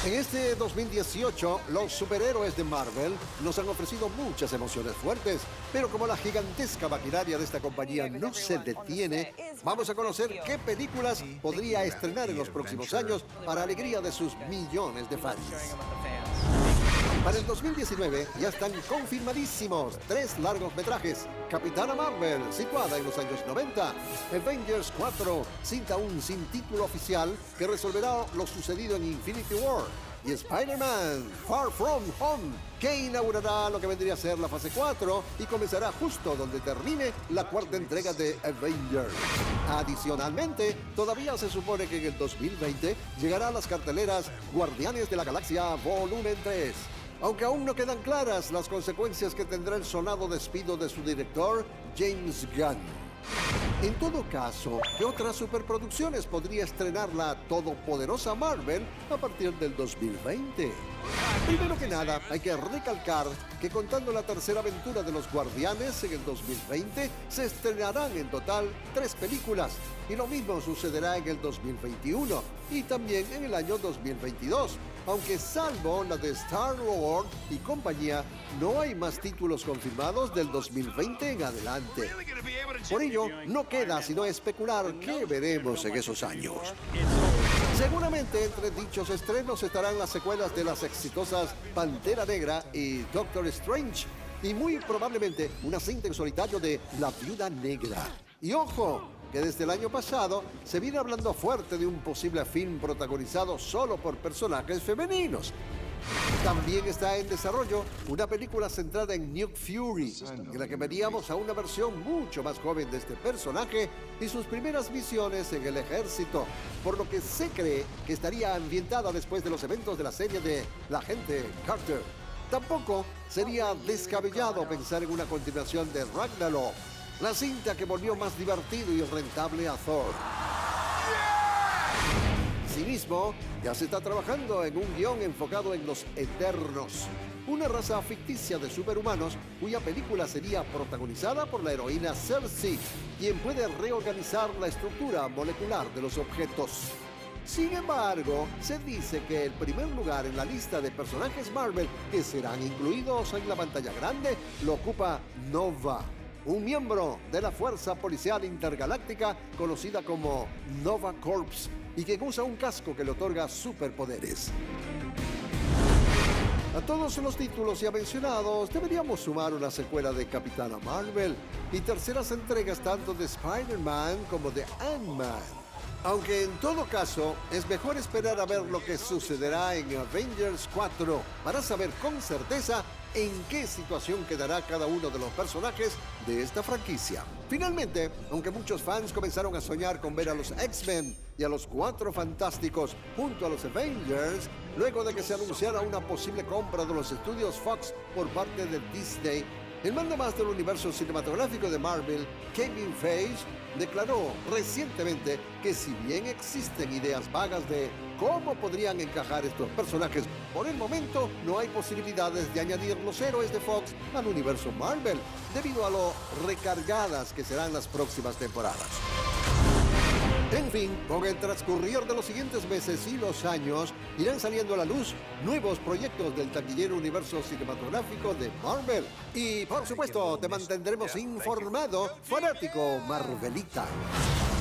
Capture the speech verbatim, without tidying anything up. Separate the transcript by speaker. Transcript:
Speaker 1: En este dos mil dieciocho, los superhéroes de Marvel nos han ofrecido muchas emociones fuertes, pero como la gigantesca maquinaria de esta compañía no se detiene, vamos a conocer qué películas podría estrenar en los próximos años para alegría de sus millones de fans. Para el dos mil diecinueve ya están confirmadísimos tres largometrajes: Capitana Marvel, situada en los años noventa; Avengers cuatro, cinta aún sin título oficial que resolverá lo sucedido en Infinity War; y Spider-Man Far From Home, que inaugurará lo que vendría a ser la fase cuatro y comenzará justo donde termine la cuarta entrega de Avengers. Adicionalmente, todavía se supone que en el dos mil veinte llegará a las carteleras Guardianes de la Galaxia Volumen tres. Aunque aún no quedan claras las consecuencias que tendrá el sonado despido de su director, James Gunn. En todo caso, ¿qué otras superproducciones podría estrenar la todopoderosa Marvel a partir del dos mil veinte? Primero que nada, hay que recalcar que contando la tercera aventura de los Guardianes en el dos mil veinte, se estrenarán en total tres películas, y lo mismo sucederá en el dos mil veintiuno y también en el año dos mil veintidós, aunque salvo la de Star-Lord y compañía, no hay más títulos confirmados del dos mil veinte en adelante. Por ello, no queda sino especular qué veremos en esos años. Seguramente entre dichos estrenos estarán las secuelas de las exitosas Pantera Negra y Doctor Strange, y muy probablemente una cinta en solitario de La Viuda Negra. Y ojo, que desde el año pasado se viene hablando fuerte de un posible film protagonizado solo por personajes femeninos. También está en desarrollo una película centrada en Nick Fury, en la que veríamos a una versión mucho más joven de este personaje y sus primeras misiones en el ejército, por lo que se cree que estaría ambientada después de los eventos de la serie de La Agente Carter. Tampoco sería descabellado pensar en una continuación de Ragnarok, la cinta que volvió más divertido y rentable a Thor. Asimismo, ya se está trabajando en un guión enfocado en los Eternos, una raza ficticia de superhumanos cuya película sería protagonizada por la heroína Cersei, quien puede reorganizar la estructura molecular de los objetos. Sin embargo, se dice que el primer lugar en la lista de personajes Marvel que serán incluidos en la pantalla grande lo ocupa Nova, un miembro de la Fuerza Policial Intergaláctica conocida como Nova Corps, y que usa un casco que le otorga superpoderes. A todos los títulos ya mencionados deberíamos sumar una secuela de Capitana Marvel y terceras entregas tanto de Spider-Man como de Ant-Man. Aunque en todo caso es mejor esperar a ver lo que sucederá en Avengers cuatro para saber con certeza en qué situación quedará cada uno de los personajes de esta franquicia. Finalmente, aunque muchos fans comenzaron a soñar con ver a los X-Men y a los Cuatro Fantásticos junto a los Avengers, luego de que se anunciara una posible compra de los estudios Fox por parte de Disney, el mandamás del universo cinematográfico de Marvel, Kevin Feige, declaró recientemente que si bien existen ideas vagas de cómo podrían encajar estos personajes, por el momento no hay posibilidades de añadir los héroes de Fox al universo Marvel, debido a lo recargadas que serán las próximas temporadas. En fin, con el transcurrir de los siguientes meses y los años, irán saliendo a la luz nuevos proyectos del taquillero universo cinematográfico de Marvel. Y, por supuesto, te mantendremos informado, fanático Marvelita.